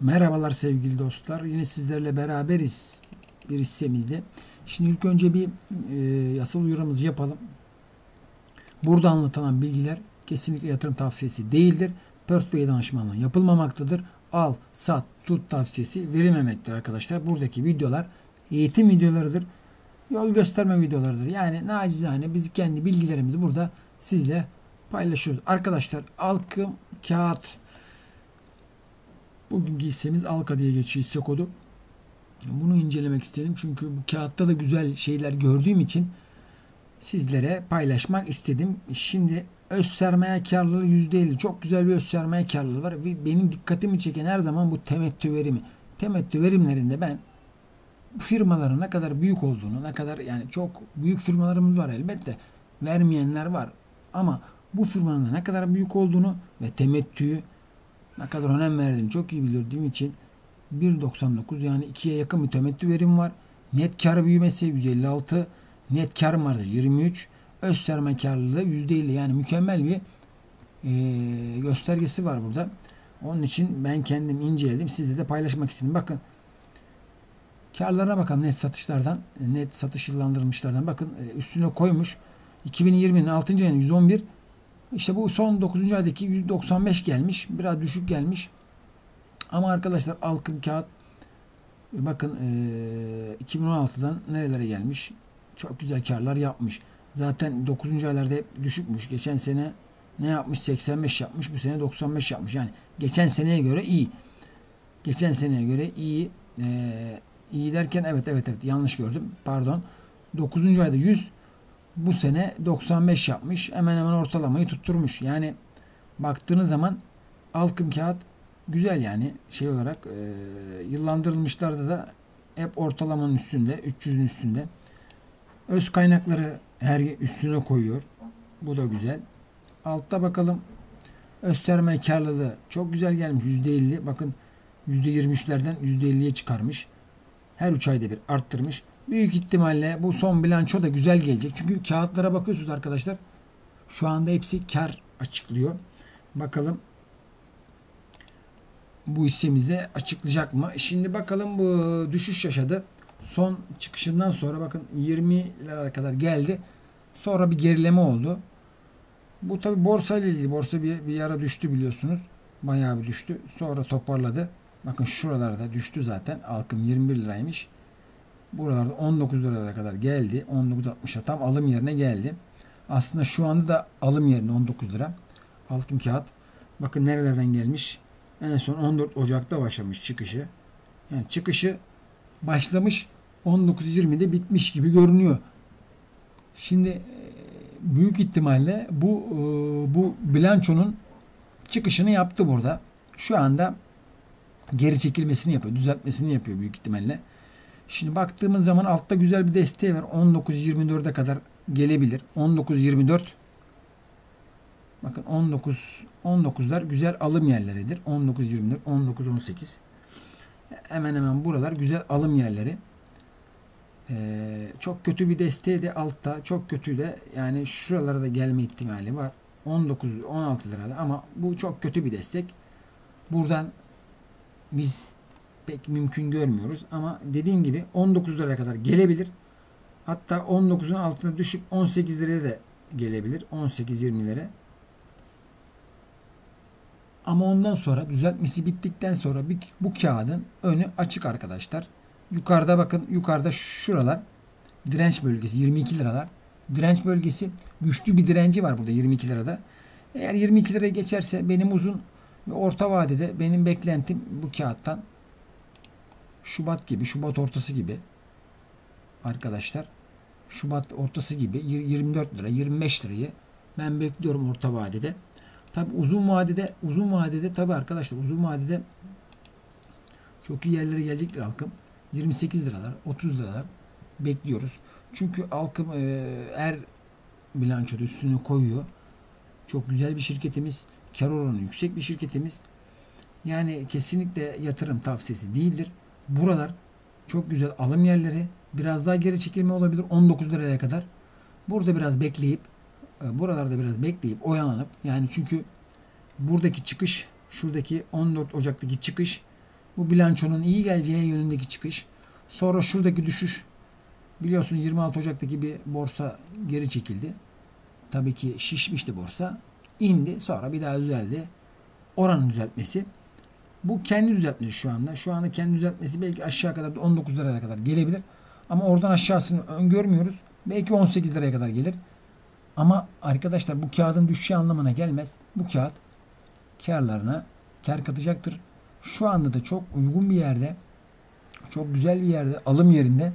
Merhabalar sevgili dostlar. Yine sizlerle beraberiz bir hissemizde. Şimdi ilk önce bir yasal uyarımızı yapalım. Burada anlatılan bilgiler kesinlikle yatırım tavsiyesi değildir. Portföy danışmanlığı yapılmamaktadır. Al, sat, tut tavsiyesi verilmemektedir arkadaşlar. Buradaki videolar eğitim videolarıdır. Yol gösterme videolarıdır. Yani nacizane biz kendi bilgilerimizi burada sizle paylaşıyoruz. Arkadaşlar Alkım Kağıt, bugünkü hissemiz Alka diye geçiyor hisse kodu. Bunu incelemek istedim. Çünkü bu kağıtta da güzel şeyler gördüğüm için sizlere paylaşmak istedim. Şimdi öz sermaye karlılığı %50. Çok güzel bir öz sermaye karlılığı var. Ve benim dikkatimi çeken her zaman bu temettü verimi. Temettü verimlerinde ben bu firmaların ne kadar büyük olduğunu, ne kadar yani çok büyük firmalarımız var elbette. Vermeyenler var. Ama bu firmanın ne kadar büyük olduğunu ve temettüyü ne kadar önem verdiğimi çok iyi bildiğim için 1.99 yani 2'ye yakın bir temettü verim var. Net kar büyümesi 156, net kar marjı 23, öz sermaye karlılığı %50 yani mükemmel bir göstergesi var burada. Onun için ben kendim inceledim. Sizle de paylaşmak istedim. Bakın karlarına bakalım net satışlardan, net satış yıllandırılmışlardan. Bakın üstüne koymuş. 2020'nin 6. ayının 111. İşte bu son 9. aydaki 195 gelmiş. Biraz düşük gelmiş. Ama arkadaşlar Alkım Kağıt bakın 2016'dan nerelere gelmiş. Çok güzel karlar yapmış. Zaten 9. aylarda hep düşükmüş. Geçen sene ne yapmış? 85 yapmış. Bu sene 95 yapmış. Yani geçen seneye göre iyi. Geçen seneye göre iyi. İyi derken evet yanlış gördüm. Pardon. 9. ayda 100, bu sene 95 yapmış. Hemen hemen ortalamayı tutturmuş. Yani baktığınız zaman Alkım Kağıt güzel yani şey olarak yıllandırılmışlarda da hep ortalamanın üstünde, 300'ün üstünde. Öz kaynakları her üstüne koyuyor. Bu da güzel. Altta bakalım. Öz sermaye karlılığı çok güzel gelmiş. %50. Bakın %23'lerden %50'ye çıkarmış. Her 3 ayda bir arttırmış. Büyük ihtimalle bu son bilanço da güzel gelecek. Çünkü kağıtlara bakıyorsunuz arkadaşlar. Şu anda hepsi kar açıklıyor. Bakalım bu hissemizde açıklayacak mı? Şimdi bakalım bu düşüş yaşadı. Son çıkışından sonra bakın 20 liralara kadar geldi. Sonra bir gerileme oldu. Bu tabi borsa ile ilgili. Borsa bir ara düştü biliyorsunuz. Bayağı bir düştü. Sonra toparladı. Bakın şuralarda düştü zaten. Alkım 21 liraymış. Buralarda 19 liralara kadar geldi. 19.60'a tam alım yerine geldi. Aslında şu anda da alım yerine 19 lira. Alkım Kağıt. Bakın nerelerden gelmiş. En son 14 Ocak'ta başlamış çıkışı. Yani çıkışı başlamış 19.20'de bitmiş gibi görünüyor. Şimdi büyük ihtimalle bu bilançonun çıkışını yaptı burada. Şu anda geri çekilmesini yapıyor. Düzeltmesini yapıyor büyük ihtimalle. Şimdi baktığımız zaman altta güzel bir desteği var. 19.24'e kadar gelebilir. 19.24 bakın 19'lar güzel alım yerleridir. 19.24, 19.18 hemen hemen buralar güzel alım yerleri. Çok kötü bir desteği de altta. Çok kötü de yani şuralara da gelme ihtimali var. 16 lirada ama bu çok kötü bir destek. Buradan biz pek mümkün görmüyoruz ama dediğim gibi 19 liraya kadar gelebilir. Hatta 19'un altına düşüp 18 liraya da gelebilir. 18-20'lere. Ama ondan sonra düzeltmesi bittikten sonra bu kağıdın önü açık arkadaşlar. Yukarıda bakın yukarıda şuralar direnç bölgesi 22 liralar. Direnç bölgesi güçlü bir direnci var burada 22 lirada. Eğer 22 liraya geçerse benim uzun ve orta vadede benim beklentim bu kağıttan Şubat ortası gibi arkadaşlar. Şubat ortası gibi 24 lira 25 lirayı ben bekliyorum orta vadede. Tabi uzun vadede tabi arkadaşlar uzun vadede çok iyi yerlere gelecektir Alkım. 28 liralar 30 liralar bekliyoruz. Çünkü Alkım her bilançoda üstüne koyuyor. Çok güzel bir şirketimiz. Kar oranı yüksek bir şirketimiz. Yani kesinlikle yatırım tavsiyesi değildir. Buralar çok güzel alım yerleri. Biraz daha geri çekilme olabilir 19 liraya kadar. Burada biraz bekleyip buralarda biraz bekleyip oyalanıp yani çünkü buradaki çıkış şuradaki 14 Ocak'taki çıkış Bu bilançonun iyi geleceği yönündeki çıkış. Sonra şuradaki düşüş. Biliyorsun 26 Ocak'taki bir borsa geri çekildi. Tabii ki şişmişti borsa. İndi. Sonra bir daha düzeldi. Oranın düzeltmesi. Bu kendi düzeltmesi şu anda. Şu anda kendi düzeltmesi belki aşağı kadar 19 liraya kadar gelebilir. Ama oradan aşağısını öngörmüyoruz. Belki 18 liraya kadar gelir. Ama arkadaşlar bu kağıdın düşeceği anlamına gelmez. Bu kağıt karlarına kar katacaktır. Şu anda da çok uygun bir yerde, çok güzel bir yerde, alım yerinde.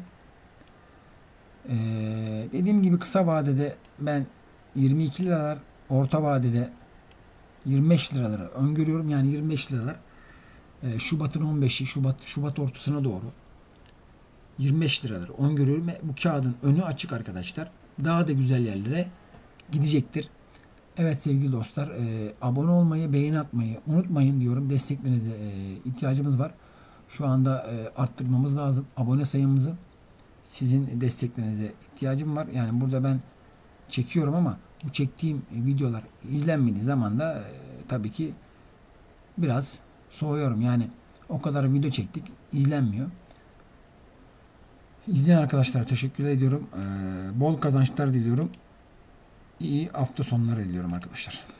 Dediğim gibi kısa vadede ben 22 liralar, orta vadede 25 liraları öngörüyorum. Yani 25 liralar Şubat'ın 15'i, Şubat ortasına doğru 25 liraları öngörüyorum. Bu kağıdın önü açık arkadaşlar. Daha da güzel yerlere gidecektir. Evet sevgili dostlar, abone olmayı, beğeni atmayı unutmayın diyorum. Desteklerinize ihtiyacımız var. Şu anda arttırmamız lazım abone sayımızı. Sizin desteklerinize ihtiyacım var. Yani burada ben çekiyorum ama bu çektiğim videolar izlenmediği zaman da tabii ki biraz soğuyorum. Yani o kadar video çektik, izlenmiyor. İzleyen arkadaşlara teşekkür ediyorum. Bol kazançlar diliyorum. İyi hafta sonları diliyorum arkadaşlar.